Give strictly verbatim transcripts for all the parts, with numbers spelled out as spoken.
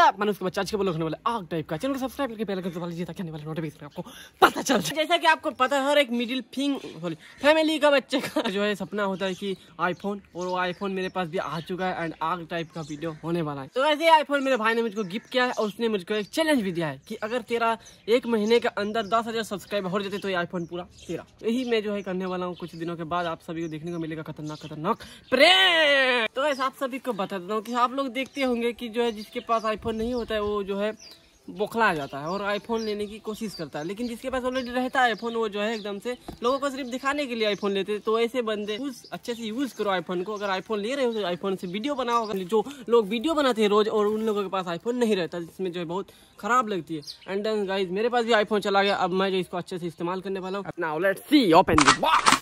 मैंने उसके बाद चार्ज के बोलो होने वाले आग टाइप का। चैनल को सब्सक्राइब करके बेल आइकन दबा लीजिए ताकि आने वाले नोटिफिकेशन आपको पता चल जाए। जैसा कि आपको पता है हर एक मिडिल फिंग सॉरी फैमिली का बच्चे का जो है सपना होता है कि आईफोन, और वो आईफोन मेरे पास भी आ चुका है एंड आग टाइप का वीडियो होने वाला है। तो वैसे आईफोन मेरे भाई ने मुझको गिफ्ट किया है और उसने मुझको एक चैलेंज भी दिया है कि अगर तेरा एक महीने के अंदर दस हजार सब्सक्राइबर हो जाते तो ये आईफोन पूरा तेरा। यही मैं जो है करने वाला हूँ। कुछ दिनों के बाद आप सभी को देखने को मिलेगा खतरनाक खतरनाक प्रैंक। तो ऐसा आप सभी को बता देता हूँ कि आप लोग देखते होंगे कि जो है जिसके पास आईफोन नहीं होता है वो जो है बौखला जाता है और आईफोन लेने की कोशिश करता है, लेकिन जिसके पास ऑलरेडी रहता है आईफोन वो जो है एकदम से लोगों को सिर्फ दिखाने के लिए आईफोन लेते हैं। तो ऐसे बंदे यूज अच्छे से यूज करो आईफोन को। अगर आईफोन ले रहे हो तो आईफोन से वीडियो बनाओ। जो लोग वीडियो बनाते हैं रोज और उन लोगों के पास आईफोन नहीं रहता जिसमें जो है बहुत खराब लगती है। एंड देन गाइस मेरे पास भी आईफोन चला गया, अब मैं जो इसको अच्छे से इस्तेमाल करने वाला हूँ अपना। Let's see open the box.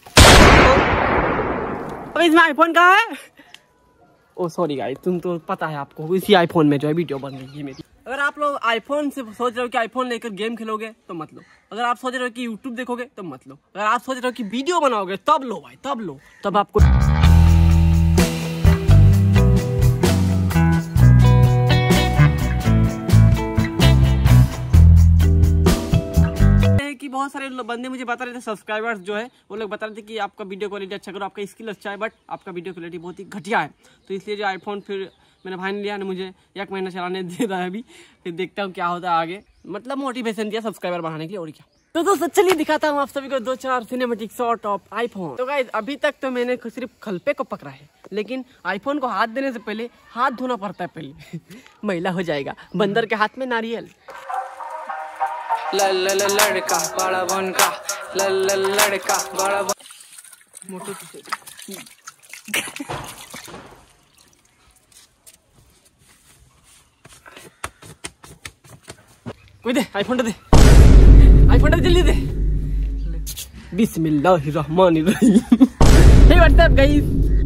अब इसमें आईफोन कहाँ है? ओ सॉरी गाइस, तुम तो पता है आपको इसी आईफोन में जो है वीडियो बन रही है मेरी। अगर आप लोग आईफोन से सोच रहे हो कि आईफोन लेकर गेम खेलोगे तो मत लो। अगर आप सोच रहे हो कि यूट्यूब देखोगे तो मत लो। अगर आप सोच रहे हो कि वीडियो बनाओगे तब लो भाई, तब लो। तब आपको कि बहुत सारे बंदे मुझे बता रहे थे, सब्सक्राइबर्स जो है वो लोग बता रहे थे कि आपका वीडियो क्वालिटी अच्छा करो, आपका स्किल अच्छा है, बट आपका वीडियो क्वालिटी बहुत ही घटिया है। तो इसलिए जो आईफोन फिर मेरे भाई ने लिया ने मुझे एक महीना चलाने दे रहा है अभी, फिर देखता हूँ क्या होता है आगे। मतलब मोटिवेशन दिया सब्सक्राइबर बढ़ाने के लिए और क्या। तो दोस्तों चलिए दिखाता हूँ आप सभी को दो चार सिनेमैटिक शॉट ऑफ आईफोन। तो गाइस अभी तक तो मैंने सिर्फ खलपे को पकड़ा है, लेकिन आईफोन को हाथ देने से पहले हाथ धोना पड़ता है पहले मैला हो जाएगा। बंदर के हाथ में नारियल। लड़का बड़ा बन का लड़का बड़ा मोटो कोई दे आईफोन दे, आईफोन दे जल्दी दे। बिस्मिल्लाहिर्रहमानिर्रहीम। हे व्हाट्सएप गाइस,